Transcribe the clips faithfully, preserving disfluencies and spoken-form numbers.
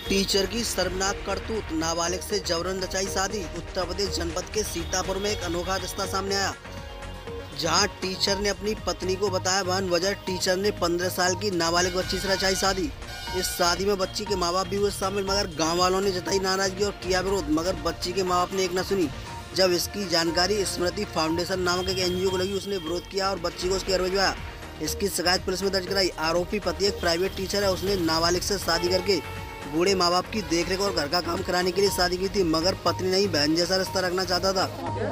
Teacher की शर्मनाक करतूत, नाबालिग से जबरन रचाई शादी। उत्तर प्रदेश जनपद के सीतापुर में एक अनोखा रिश्ता सामने आया, जहां टीचर ने अपनी पत्नी को बताया बहन वजह टीचर ने पंद्रह साल की नाबालिग बच्ची से रचाई शादी। इस शादी में बच्ची के माँ बाप भी हुए शामिल, मगर गांव वालों ने जताई नाराजगी और किया विरोध, मगर बच्ची के माँ बाप ने एक न सुनी। जब इसकी जानकारी स्मृति फाउंडेशन नामक एक एनजीओ को लगी, उसने विरोध किया और बच्ची को उसके घर भिजवाया। इसकी शिकायत पुलिस में दर्ज कराई। आरोपी पति एक प्राइवेट टीचर है। उसने नाबालिग से शादी करके बूढ़े माँ बाप की देखरेख और घर का काम कराने के लिए शादी की थी, मगर पत्नी नहीं बहन जैसा रिश्ता रखना चाहता था।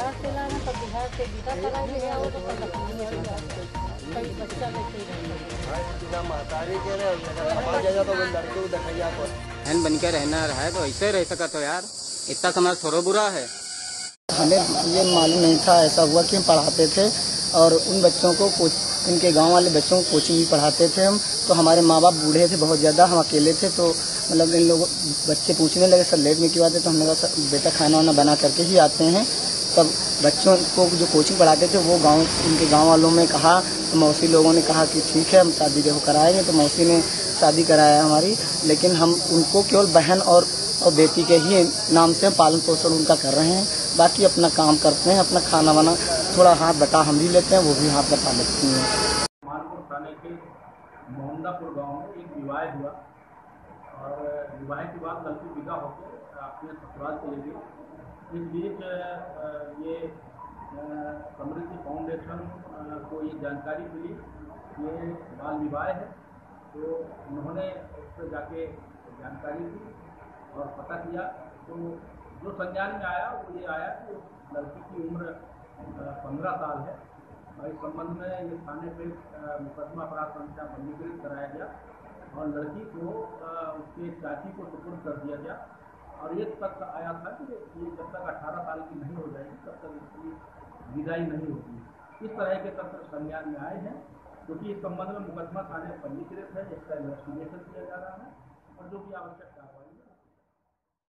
बहन बन के रहना रहा है तो ऐसे रह सका तो यार, इतना समाज थोड़ा बुरा है। हमें ये मालूम नहीं था ऐसा हुआ कि हम पढ़ाते थे और उन बच्चों को इनके गांव वाले बच्चों को कोचिंग भी पढ़ाते थे हम। तो हमारे माँ बाप बूढ़े थे बहुत ज़्यादा, हम अकेले थे। तो मतलब इन लोगों बच्चे पूछने लगे सर लेट में क्यों आते, तो हमने कहा सर बेटा खाना वाना बना करके ही आते हैं। तब बच्चों को जो कोचिंग पढ़ाते थे वो गांव उनके गांव वालों में कहा, तो मौसी लोगों ने कहा कि ठीक है हम शादी देखो कराएंगे। तो मौसी ने शादी कराया हमारी, लेकिन हम उनको केवल बहन और, और बेटी के ही नाम से पालन पोषण उनका कर रहे हैं। बाकी अपना काम करते हैं, अपना खाना वाना थोड़ा हाथ बटा हम भी लेते हैं, वो भी हाथ बटा लेती हैं। मानपुर थाने के मोहम्मदापुर गांव में एक विवाह हुआ और विवाह के बाद लड़की विदा होकर अपने ससुराल चले गई। इस बीच ये समृद्धि फाउंडेशन को ये जानकारी मिली ये बाल विवाह है, तो उन्होंने उस पर जाके जानकारी दी और पता किया। तो जो संज्ञान में आया वो ये आया कि उस लड़की की उम्र पंद्रह साल है और इस संबंध में ये थाने पे मुकदमा अपराध संख्या पंजीकृत कराया गया और लड़की को उसके चाची को सुपुर्द कर दिया गया। और ये तक आया था कि ये जब तक अठारह साल की नहीं हो जाएगी तब तक इसकी विदाई नहीं होगी। इस तरह के तथ्य संज्ञान में आए हैं, क्योंकि इस संबंध में मुकदमा थाने पंजीकृत है, इसका इन्वेस्टिगेशन किया जा रहा है और जो भी आवश्यक